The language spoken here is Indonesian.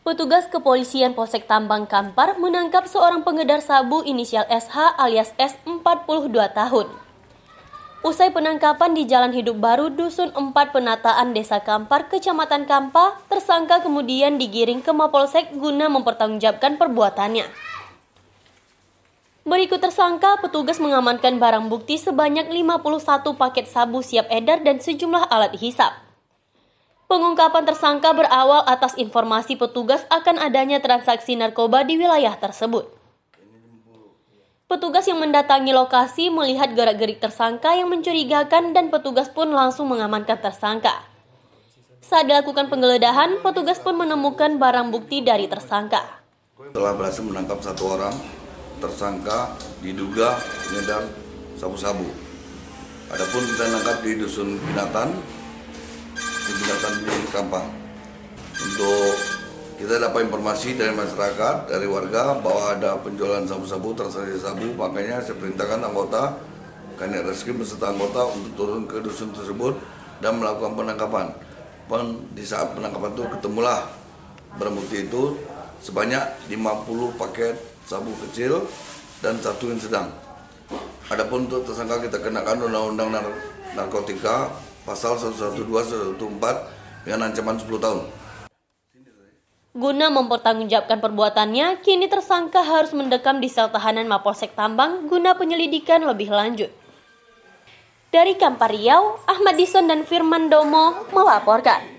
Petugas kepolisian Polsek Tambang Kampar menangkap seorang pengedar sabu inisial SH alias S 42 tahun. Usai penangkapan di Jalan Hidup Baru, Dusun 4 Penataan Desa Kampar, Kecamatan Kampa, tersangka kemudian digiring ke Mapolsek guna mempertanggungjawabkan perbuatannya. Berikut tersangka, petugas mengamankan barang bukti sebanyak 51 paket sabu siap edar dan sejumlah alat hisap. Pengungkapan tersangka berawal atas informasi petugas akan adanya transaksi narkoba di wilayah tersebut. Petugas yang mendatangi lokasi melihat gerak-gerik tersangka yang mencurigakan dan petugas pun langsung mengamankan tersangka. Saat dilakukan penggeledahan, petugas pun menemukan barang bukti dari tersangka. Telah berhasil menangkap satu orang tersangka diduga pengedar sabu-sabu. Adapun kita menangkap di Dusun Binatan di Kampang. Untuk kita dapat informasi dari masyarakat, dari warga bahwa ada penjualan sabu-sabu, transaksi sabu, makanya saya perintahkan anggota Kanit Reskrim beserta anggota untuk turun ke dusun tersebut dan melakukan penangkapan. Di saat penangkapan itu ketemulah barang bukti itu sebanyak 50 paket sabu kecil dan satu yang sedang. Adapun untuk tersangka kita kenakan Undang-Undang Narkotika Pasal 112, 114 dengan ancaman 10 tahun. Guna mempertanggungjawabkan perbuatannya, kini tersangka harus mendekam di sel tahanan Mapolsek Tambang guna penyelidikan lebih lanjut. Dari Kampar Riau, Ahmad Dison dan Firman Domo melaporkan.